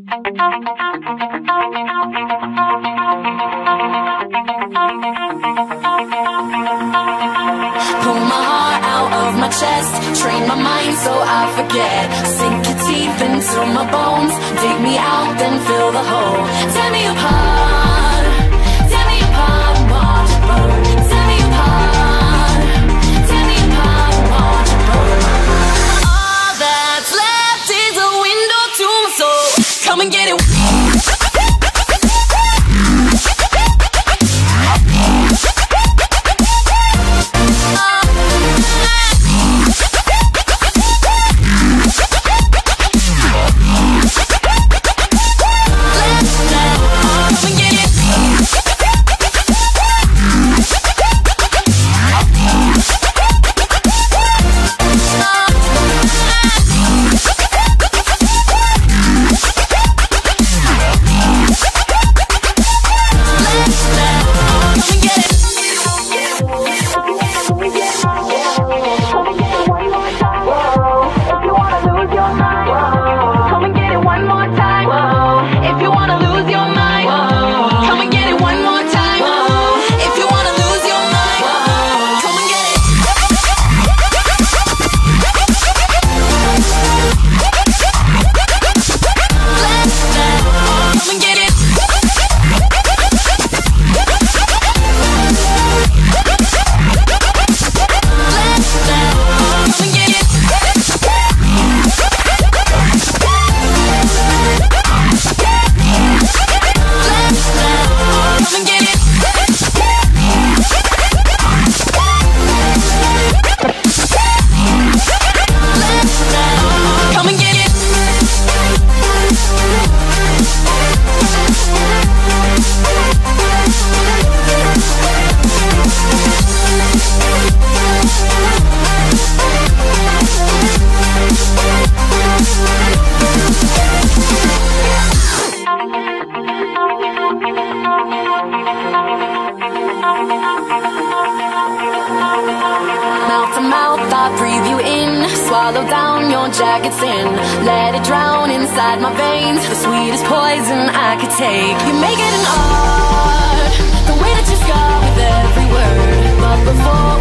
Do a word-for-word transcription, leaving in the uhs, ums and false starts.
Pull my heart out of my chest, train my mind so I forget. Sink your teeth into my bones, dig me out, then fill the hole. Tear me apart, tear me apart and watch it burn. Tear me apart, tear me apart and watch it burn. All that's left is a window to my soul. Come and get it. Mouth to mouth, I breathe you in. Swallow down your jagged sin. Let it drown inside my veins. The sweetest poison I could take. You make it an art, the way that you scar with every word. But before